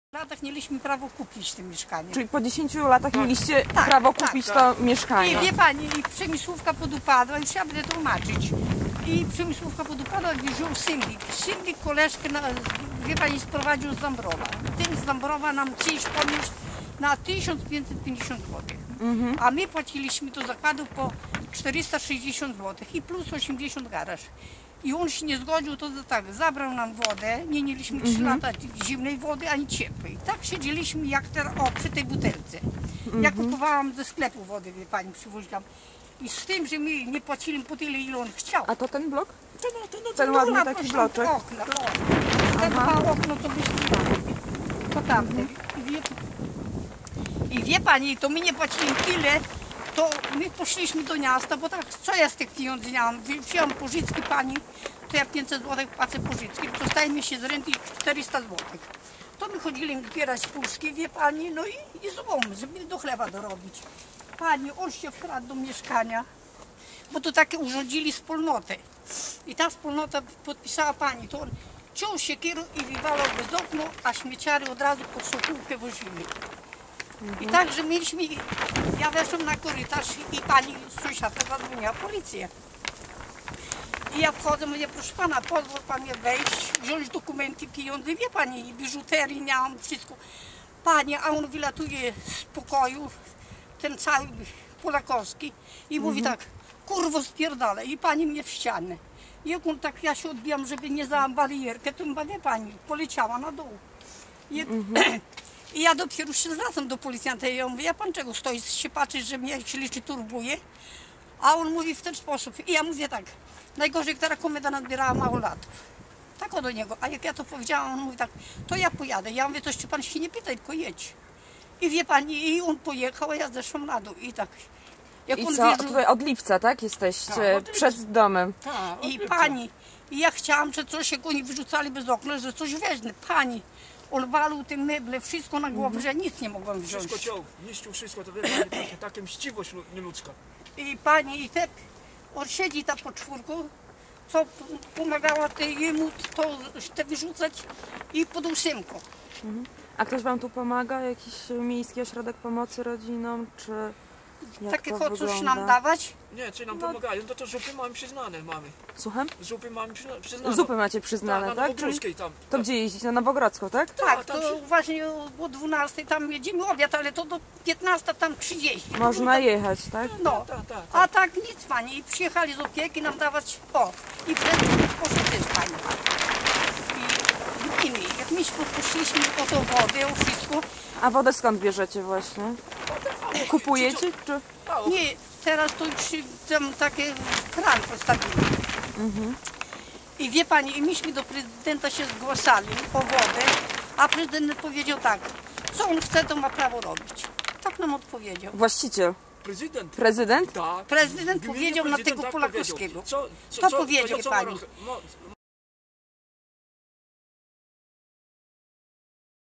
W latach mieliśmy prawo kupić to mieszkanie. Czyli po 10 latach mieliście prawo kupić to mieszkanie. I wie pani, i Przemysłówka podupadła, już ja będę tłumaczyć. I Przemysłówka podupadła, wziął syndik. Syndik koleżkę, wie pani, sprowadził z Dąbrowa. Ten z Dąbrowa nam coś podniósł na 1550 zł. A my płaciliśmy do zakładu po 460 zł i plus 80 garaż. I on się nie zgodził, to tak, zabrał nam wodę, nie mieliśmy 3 lata zimnej wody, ani ciepłej. Tak siedzieliśmy jak teraz, przy tej butelce. Ja kupowałam ze sklepu wodę, wie pani, przywoziłam. I z tym, że my nie płacili po tyle, ile on chciał. A to ten blok? Ten ładny taki bloczek? Okna, ten ma okno, to byśmy to tamte. I wie pani, to my nie płacili tyle, to my poszliśmy do miasta, bo tak, co ja z tych pieniędzy nie mam? Wziąłam pożyczki pani, to ja 500 zł płacę pożyczki, dostaje mi się z renty 400 zł. To my chodzili zbierać puszki, wie pani, no i złom, żeby do chleba dorobić. Pani, on się wkradł do mieszkania, bo to takie urządzili wspólnotę. I ta wspólnota podpisała pani, to on ciął siekierą i wywalał bez okno, a śmieciary od razu pod sokółkę wozili. I także mieliśmy, ja weszłam na korytarz i pani sąsiadka zadzwoniła policję. I ja wchodzę, mówię, proszę pana, pozwól pan mnie wejść, wziąć dokumenty, pieniądze, wie pani, biżuterii miałam, wszystko. Panie, a on wylatuje z pokoju, ten cały polakowski i mówi tak, kurwo spierdolę, i pani mnie w ścianę. I jak on tak, ja się odbijam, żeby nie za barierkę, to chyba, wie pani, poleciała na dół. I ja dopiero się zwracam do policjanta i ja mówię, ja pan czego stoi, się patrzy, że mnie się liczy turbuje? A on mówi w ten sposób. I ja mówię tak, najgorzej, która komenda nazbierała małolatów. Tak o do niego. A jak ja to powiedziałam, on mówi tak, to ja pojadę. Ja mówię, to jeszcze pan się nie pytaj, tylko jedź. I wie pani, i on pojechał, a ja zeszłam na dół. I tak. Jak I on co, wierzył, od lipca, tak? Jesteście przed domem. i pani, i ja chciałam, że coś, jak oni wyrzucali bez okna, że coś weźmie. Pani, on walił te meble, wszystko na głowę, że ja nic nie mogłam wziąć. Wszystko ciął, niszczył wszystko, to wie pani, taka mściwość nieludzka. I pani, i on siedzi tam pod czwórką, co pomagała jemu to te wyrzucać i pod ósemką. A ktoś wam tu pomaga? Jakiś miejski ośrodek pomocy rodzinom? Czy jak Takiego to coś wygląda? nam dawać? Nie, czy nam pomagają, to zupy mamy przyznane, mamy. Słucham? Zupy mamy przyznane. Zupy macie przyznane, na tak? Nowobrzeskiej tam. To gdzie jeździcie? Na Nowogrodzką, tak? Tak, tam to właśnie o 12 tam jedziemy obiad, ale to do 15 tam 30. Można jechać, tak? No, Tak. a tak nic pani. I przyjechali z opieki nam dawać, i poszli z pani. I jak myśmy poszliśmy o tą wodę, o wszystko. A wodę skąd bierzecie właśnie? Kupujecie? Czy... Nie, teraz to już tam takie kran postawili. I wie pani, i myśmy do prezydenta się zgłaszali o wodę, a prezydent powiedział tak, co on chce, to ma prawo robić. Tak nam odpowiedział. Właściciel? Prezydent. Prezydent? Tak. Prezydent W imieniu powiedział na prezydenta tego tak Polakowskiego. powiedział. To powiedział pani.